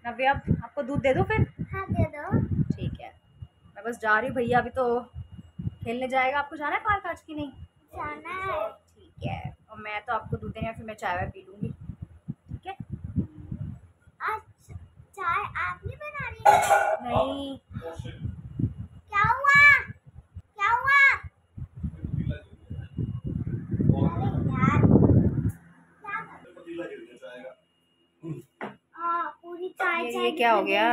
नव्या आपको दूध दे दूँ फिर? हाँ दे दो। ठीक है, मैं बस जा रही हूँ। भैया अभी तो खेलने जाएगा। आपको जाना है पार्क आज की नहीं? जाना है। ठीक है, और मैं तो आपको दूध देने फिर मैं चाय वाय पी लूँगी। ठीक है। आज चाय आप नहीं बना रही है? नहीं। क्या हुआ? क्या हुआ? पूरी चाय ये क्या हो गया?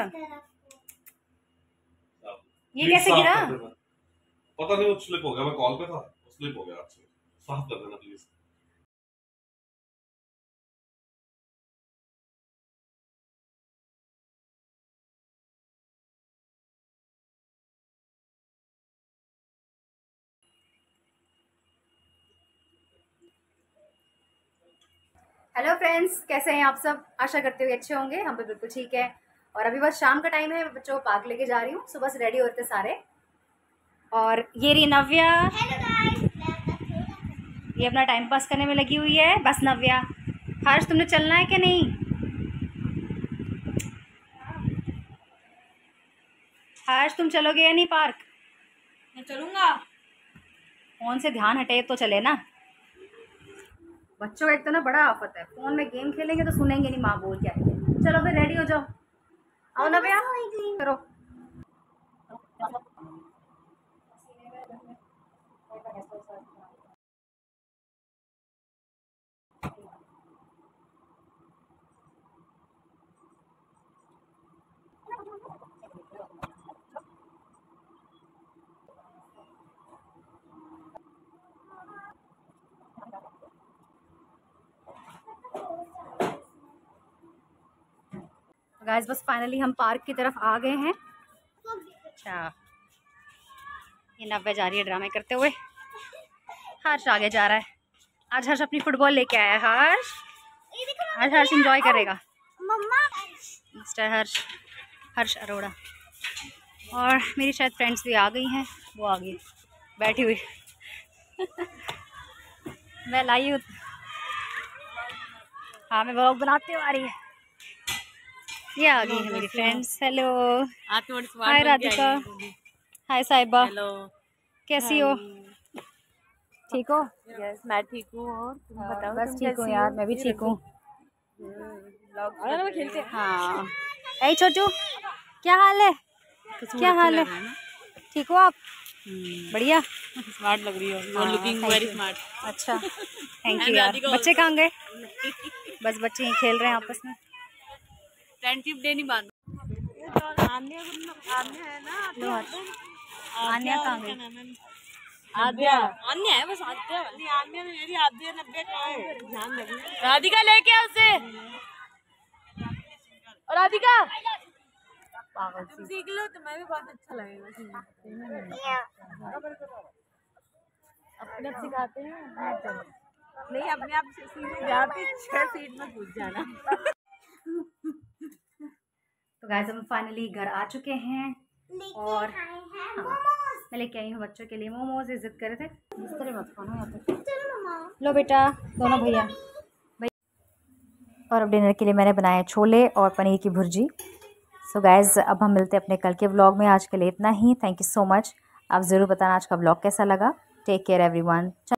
ये कैसे गिरा? पता नहीं, वो स्लिप हो गया। मैं कॉल पे था, स्लिप हो गया। आपसे साफ कर देना प्लीज। हेलो फ्रेंड्स, कैसे हैं आप सब? आशा करते हुए अच्छे होंगे। हम भी बिल्कुल ठीक है। और अभी बस शाम का टाइम है, मैं बच्चों को पार्क लेके जा रही हूँ। सुबह से रेडी होते सारे। और ये रही नव्या, ये अपना टाइम पास करने में लगी हुई है। बस नव्या, हर्ष तुमने चलना है क्या नहीं? हर्ष तुम चलोगे या नहीं पार्क? मैं चलूंगा। फोन से ध्यान हटे तो चले ना। बच्चों का एक तो ना बड़ा आफत है, फोन में गेम खेलेंगे तो सुनेंगे नहीं माँ बोल क्या है। चलो फिर रेडी हो जाओ। आओ नव्या, करो। गाइस बस फाइनली हम पार्क की तरफ आ गए हैं। अच्छा, ये नव्या जा रही है ड्रामे करते हुए। हर्ष आगे जा रहा है। आज हर्ष अपनी फुटबॉल लेके आया है। हर्ष, आज हर्ष एंजॉय करेगा। मम्मा मिस्टर हर्ष, हर्ष अरोड़ा। और मेरी शायद फ्रेंड्स भी आ गई हैं। वो आ गई बैठी हुई। मैं लाई हूँ। हाँ, मैं व्लॉग बनाती हूँ आ रही है। ये आ गई है मेरी friends. Hello, hi Radhika, hi Sahiba, कैसी हो? ठीक हो? यस, मैं ठीक हूँ। और तुम बताओ? बस ठीक हूँ यार, मैं भी ठीक हूँ। खेलते। हाँ, ऐ छोटू, क्या हाल है? क्या हाल है? ठीक हो आप? बढ़िया, स्मार्ट लग रही हो। You are looking very smart. अच्छा, थैंक यू यार। बच्चे कहाँ गए? बस बच्चे ही खेल रहे हैं आपस में। फ्रेंडशिप डे नहीं बांधा। आन्या है ना? आन्या कहाँ गई? आद्या, अन्य है बस। आद्या नहीं, अन्य में मेरी आद्या 90 का है। ध्यान रखना। राधिका लेके आ उसे। और राधिका तुम सीख लो, तुम्हें भी बहुत अच्छा लगेगा। अपने आप सिखाते हैं। नहीं, अपने आप सीखने जाते 6 फीट में कूद जाना। तो गाइस हम फाइनली घर आ चुके हैं। और हाँ, मैं लेके आई हूँ बच्चों के लिए मोमोज। जिद कर रहे थे, इस तरह मत खाना यहाँ पे। लो बेटा, दोनों भैया। और अब डिनर के लिए मैंने बनाया छोले और पनीर की भुर्जी। सो गाइस अब हम मिलते हैं अपने कल के व्लॉग में। आज के लिए इतना ही। Thank you so much. आप ज़रूर बताना आज का व्लॉग कैसा लगा। Take care everyone.